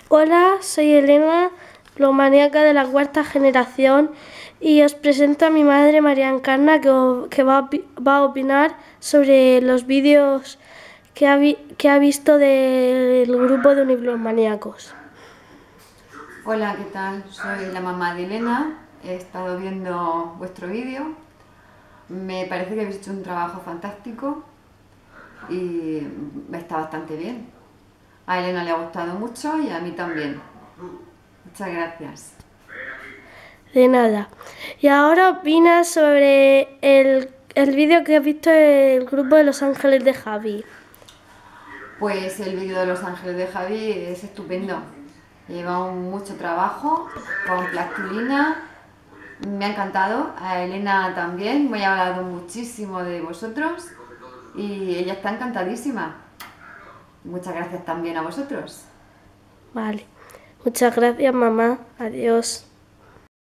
Hola, soy Elena, bibliomaníaca de la cuarta generación, y os presento a mi madre María Encarna, que va a opinar sobre los vídeos que ha visto del grupo de unibibliomaníacos. Hola, ¿qué tal? Soy la mamá de Elena, he estado viendo vuestro vídeo, me parece que habéis hecho un trabajo fantástico y está bastante bien. A Elena le ha gustado mucho y a mí también. Muchas gracias. De nada. Y ahora opina sobre el vídeo que ha visto el grupo de Los Ángeles de Javi. Pues el vídeo de Los Ángeles de Javi es estupendo. Lleva mucho trabajo con plastilina. Me ha encantado. A Elena también. Me ha hablado muchísimo de vosotros y ella está encantadísima. Muchas gracias también a vosotros. Vale. Muchas gracias, mamá. Adiós.